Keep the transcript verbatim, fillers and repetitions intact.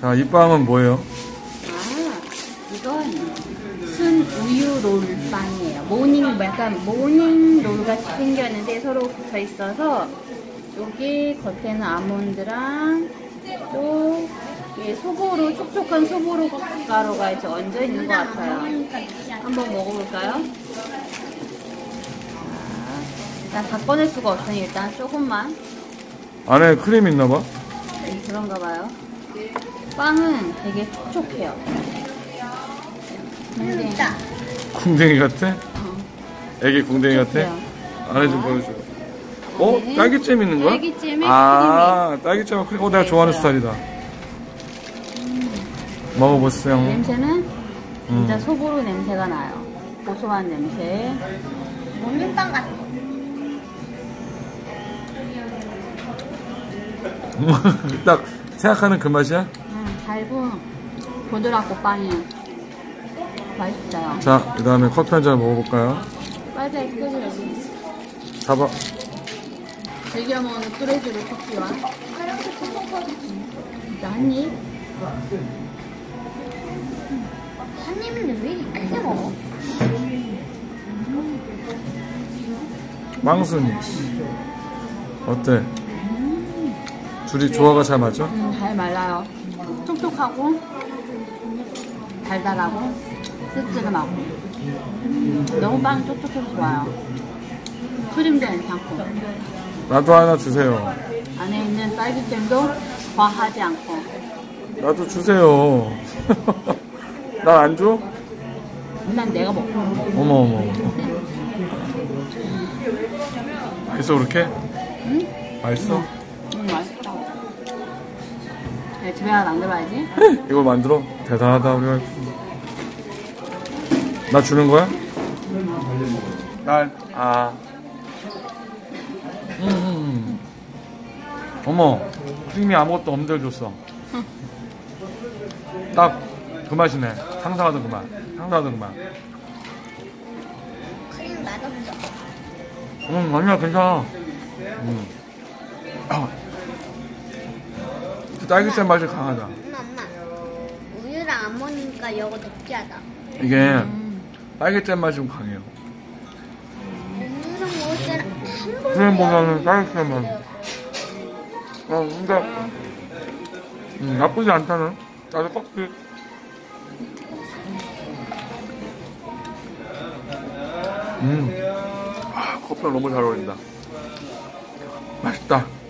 자, 이 빵은 뭐예요? 아, 이건 순 우유 롤빵이에요. 모닝, 약간 모닝 롤 같이 생겼는데 서로 붙어 있어서 여기 겉에는 아몬드랑 또 이게 소보로, 촉촉한 소보로 가루가 이제 얹어 있는 것 같아요. 한번 먹어볼까요? 자, 일단 다 꺼낼 수가 없으니 일단 조금만. 안에 크림 있나봐? 네, 그런가 봐요. 빵은 되게 촉촉해요. 근데 궁뎅이 같아? 어, 애기 궁뎅이 같아? 촉촉해요. 안에 좀 보여줘. 어? 네. 딸기잼 있는 거야? 딸기잼에 아, 딸기잼하고 크림. 어, 내가 네, 좋아하는 있어요. 스타일이다. 먹어보세요. 냄새는 진짜 음. 소보로 냄새가 나요. 고소한 냄새. 먹는 빵 같아. 딱 생각하는 그 맛이야? 음, 달고 부드럽고 빵이 맛있어요. 자, 그 다음에 커피 한 잔 먹어볼까요? 빨리 끓여야지. 잡아. 즐겨 먹는 뚜레쥬르 커피와 일단 한 입. 한 입인데 왜 이렇게 크게 먹어? 망순이. 어때? 둘이 조화가 잘 맞아? 음, 잘 말라요. 촉촉하고 달달하고 씁쓸하고 음, 너무 빵이 촉촉해서 좋아요. 크림도 괜찮고 나도 하나 주세요. 안에 있는 딸기잼도 과하지 않고. 나도 주세요. 나 안 줘? 일단 내가 먹고. 어머, 어머. 맛있어, 그렇게? 응? 맛있어? 음, 맛있다. 네, 집에 하나 만들어야지. 이걸 만들어? 대단하다, 우리 와이프. 나 주는 거야? 날, 아. 음, 음. 어머, 크림이 아무것도 없는데 줬어. 딱 그 맛이네. 상상하던 그 맛. 상상하던 그 맛. 크림 맛없어. 응, 아니야, 괜찮아. 음. 아. 그 딸기잼 맛이 강하다. 엄마, 엄마. 우유랑 안 먹으니까 이거 느끼하다. 이게 음. 딸기잼 맛이 좀 강해요. 우유랑 먹을 때는 한 번도 크림보다는 딸기잼 맛. 어, 근데 음, 나쁘지 않다는. 나도 커피. 음, 아, 커피랑 너무 잘 어울린다. 맛있다.